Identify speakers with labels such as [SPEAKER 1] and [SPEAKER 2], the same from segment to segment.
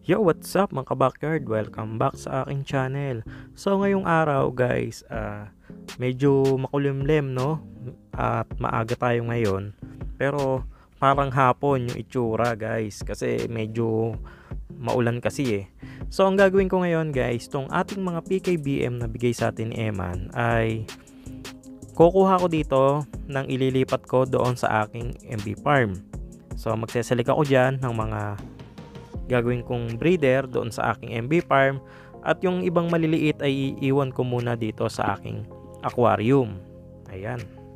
[SPEAKER 1] Yo, what's up mga ka-backyard? Welcome back sa aking channel. So ngayong araw guys, medyo makulimlim no? At maaga tayo ngayon. Pero parang hapon yung itsura guys kasi medyo maulan kasi eh. So ang gagawin ko ngayon guys, tong ating mga PKBM na bigay sa atin ni Eman ay kukuha ko dito ng ililipat ko doon sa aking MB farm. So magseselect ako dyan ng mga gagawin kong breeder doon sa aking MB farm at yung ibang maliliit ay iiwan ko muna dito sa aking aquarium. Ayan.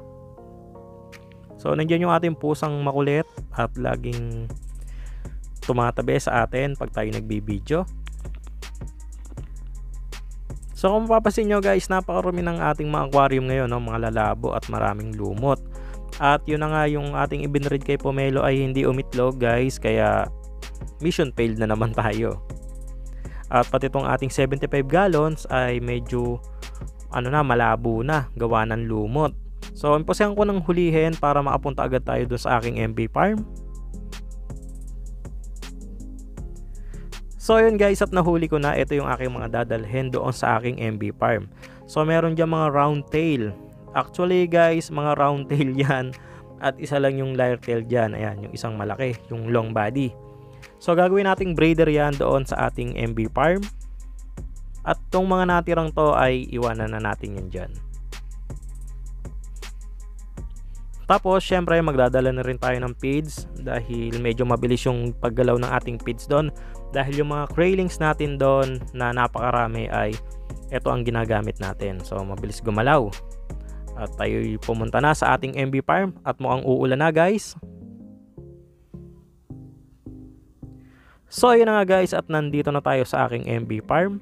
[SPEAKER 1] So nandiyan yung ating pusang makulit at laging tumatabi sa atin pag tayo nagbibideo. So kung mapapansin nyo guys, napakarami ng ating mga aquarium ngayon, no? Mga lalabo at maraming lumot. At yun na nga, yung ating ibinread kay Pomelo ay hindi umitlog guys, kaya mission failed na naman tayo. At pati itong ating 75 gallons ay medyo malabo na, gawa ng lumot. So imposihan ko ng hulihin para makapunta agad tayo dun sa aking MB farm. So yun guys, at nahuli ko na, ito yung aking mga dadalhin doon sa aking MB farm. So meron dyan mga round tail. Actually guys, mga round tail yan at isa lang yung lyre tail dyan. Ayan, yung isang malaki, yung long body. So gagawin nating breeder yan doon sa ating MB farm. At tong mga natirang to ay iwanan na natin yan dyan. Tapos syempre magdadala na rin tayo ng feeds dahil medyo mabilis yung paggalaw ng ating feeds doon. Dahil yung mga craylings natin doon na napakarami ay ito ang ginagamit natin. So mabilis gumalaw. At tayo pumunta na sa ating MB farm at mukhang uulan na guys. So ayun na nga guys, at nandito na tayo sa aking MB farm.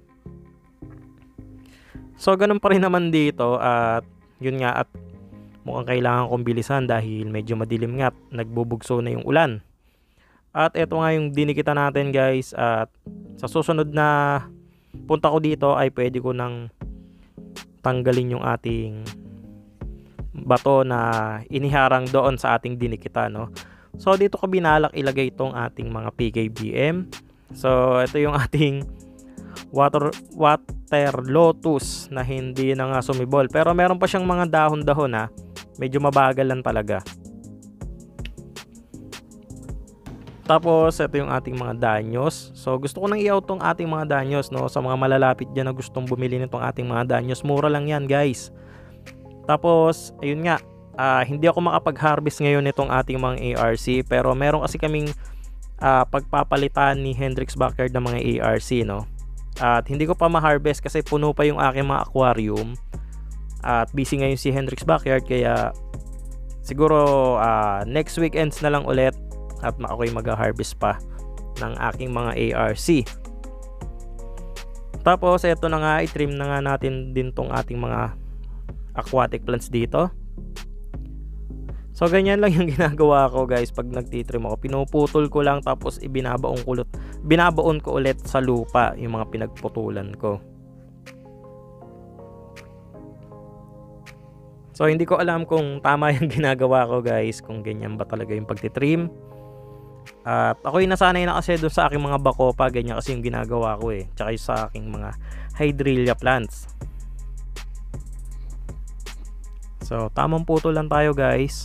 [SPEAKER 1] So ganun pa rin naman dito at yun nga, at mukhang kailangan kong bilisan dahil medyo madilim nga, nagbubugso na yung ulan. At eto nga yung dinikita natin guys, at sa susunod na punta ko dito ay pwede ko nang tanggalin yung ating bato na iniharang doon sa ating dinikita, no? So dito ko binalak ilagay itong ating mga PKBM. So ito yung ating water lotus na hindi na nga sumibol, pero meron pa siyang mga dahon-dahon na medyo mabagal lang talaga. Tapos ito yung ating mga danyos. So gusto ko nang i-out tong ating mga danyos, no, sa mga malalapit dyan na gustong bumili nitong ating mga danyos. Mura lang yan guys. Tapos ayun nga, hindi ako makapag-harvest ngayon nitong ating mga ARC, pero meron kasi kaming pagpapalitan ni Hendrix Backyard ng mga ARC, no. At hindi ko pa ma-harvest kasi puno pa yung aking mga aquarium. At busy ngayon si Hendrix Backyard, kaya siguro next weekends na lang ulit at ako'y mag-harvest pa ng aking mga ARC. Tapos eto na nga, i-trim na nga natin din tong ating mga aquatic plants dito. So ganyan lang yung ginagawa ko guys pag nagtitrim ako. Pinuputol ko lang tapos binabaon ko ulit sa lupa yung mga pinagputulan ko. So hindi ko alam kung tama yung ginagawa ko guys, kung ganyan ba talaga yung pagtitrim. At ako'y nasanay na kasi doon sa aking mga bacopa, ganyan kasi yung ginagawa ko eh. Tsaka yung sa aking mga hydrilla plants. So tamang putol lang tayo guys.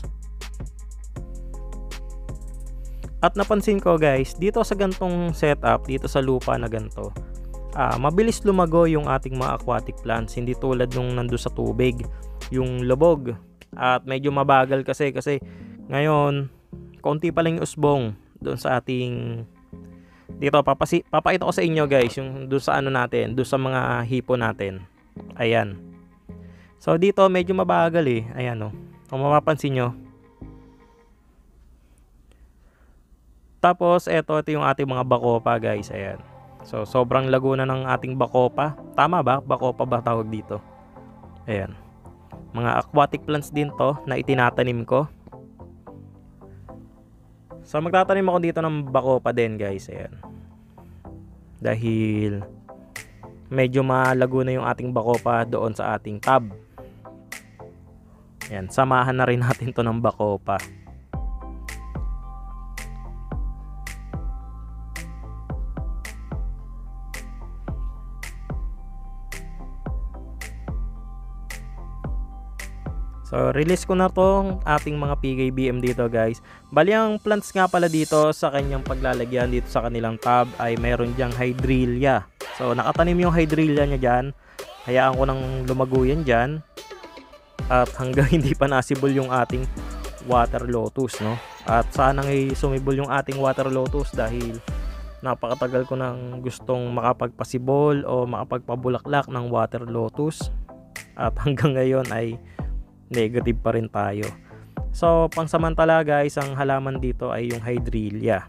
[SPEAKER 1] At napansin ko guys, dito sa gantong setup, dito sa lupa na ganto, mabilis lumago yung ating mga aquatic plants. Hindi tulad nung nando sa tubig, yung lubog. At medyo mabagal kasi ngayon, konti pa lang yung usbong doon sa ating dito. Papakita ko sa inyo guys yung doon sa natin, doon sa mga hipo natin. Ayan. So dito medyo mabagal eh. Ayan oh. Kung mapapansin nyo. Tapos ito yung ating mga bacopa guys. Ayan. So sobrang lago na ng ating bacopa. Tama ba? Bacopa ba tawag dito? Ayan. Mga aquatic plants din to na itinatanim ko. So magtatanim ako dito ng bacopa din guys. Ayan. Dahil medyo malago na yung ating bacopa doon sa ating tab. Ayan. Samahan na rin natin to ng bacopa. So, release ko na tong ating mga PKBM dito guys. Bali, ang plants nga pala dito sa kanyang paglalagyan dito sa kanilang tab ay mayroon diyang hydrilla. So, nakatanim yung hydrilla niya dyan. Hayaan ko nang lumago yan dyan. At hanggang hindi pa nasibol yung ating water lotus, no? At sana ay sumibol yung ating water lotus dahil napakatagal ko nang gustong makapagpasibol o makapagpabulaklak ng water lotus. At hanggang ngayon ay negative pa rin tayo. So, pangsamantala guys, ang halaman dito ay yung hydrilla.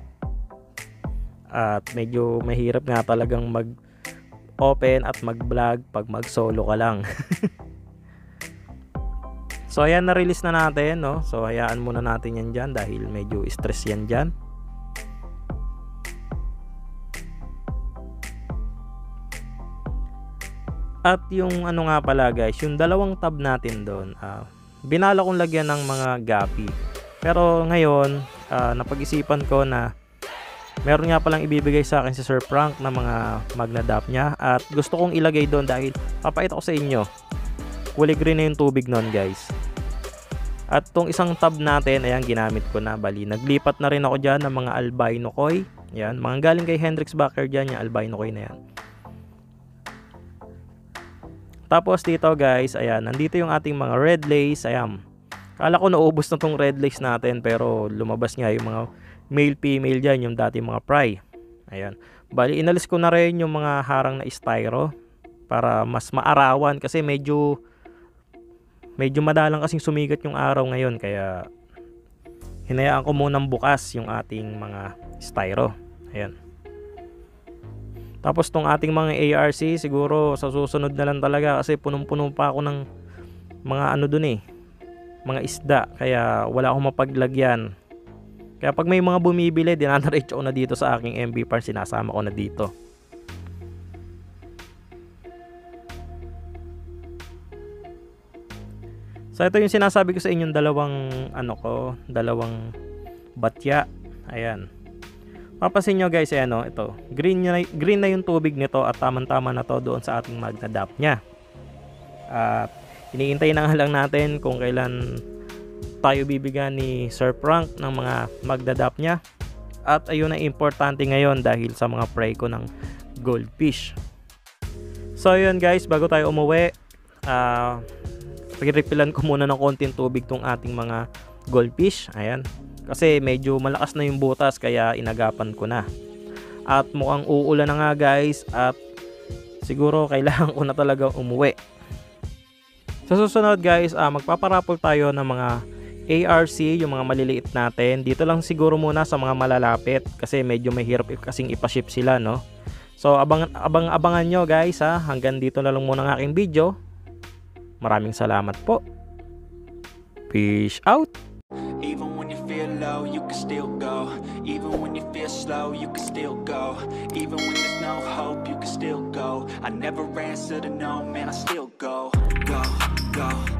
[SPEAKER 1] At medyo mahirap nga talagang mag-open at mag-vlog pag mag-solo ka lang. So, ayan, na-release na natin, no? So, hayaan muna natin yan dyan dahil medyo stress yan dyan. At yung ano nga pala guys, yung dalawang tab natin doon, binala kong lagyan ng mga gapi. Pero ngayon, napag-isipan ko na meron nga palang ibibigay sa akin si Sir Frank na mga magnadap niya. At gusto kong ilagay doon dahil papakita ko sa inyo, kulay green na yung tubig noon guys. At tong isang tab natin, ayan, ginamit ko na. Bali, naglipat na rin ako dyan ng mga albino koi. Yan, mga galing kay Hendrix Backyard dyan, yung albino koi na yan. Tapos dito guys, ayan, nandito yung ating mga red lace. Ayan, kala ko naubos na tong red lace natin, pero lumabas nga yung mga male female dyan, yung dati mga pry. Ayan, bali inalis ko na rin yung mga harang na styro para mas maarawan kasi medyo madalang kasing sumigat yung araw ngayon, kaya hinayaan ko munang bukas yung ating mga styro. Ayan. Tapos tong ating mga ARC, siguro sa susunod na lang talaga kasi punong-puno pa ako ng mga ano dun mga isda, kaya wala akong mapaglagyan. Kaya pag may mga bumibili, dinadiretso ko na dito sa aking MB farm, sinasama ko na dito. So ito yung sinasabi ko sa inyong dalawang batya. Ayan. Mapapansin nyo guys, ayan, ito green na yung tubig nito at tamang-tama na to doon sa ating magnadap nya. At iniintay na lang natin kung kailan tayo bibigyan ni Sir Frank ng mga magnadap nya. At ayun ang importante ngayon dahil sa mga prey ko ng goldfish. So ayun guys, bago tayo umuwi, pag-refilan ko muna ng konting tubig tong ating mga goldfish. Ayan, kasi medyo malakas na yung butas kaya inagapan ko na. At mukhang uulan na nga guys, at siguro kailangan ko na talaga umuwi. Sa susunod guys, magpaparapol tayo ng mga ARC, yung mga maliliit natin. Dito lang siguro muna sa mga malalapit kasi medyo mahirap kasing ipaship sila, no? So abangan nyo guys, hanggang dito na lang muna ang aking video. Maraming salamat po. Peace out.
[SPEAKER 2] Even when you feel low, you can still go. Even when you feel slow, you can still go. Even when there's no hope, you can still go. I never answer to no, man, I still go. Go, go.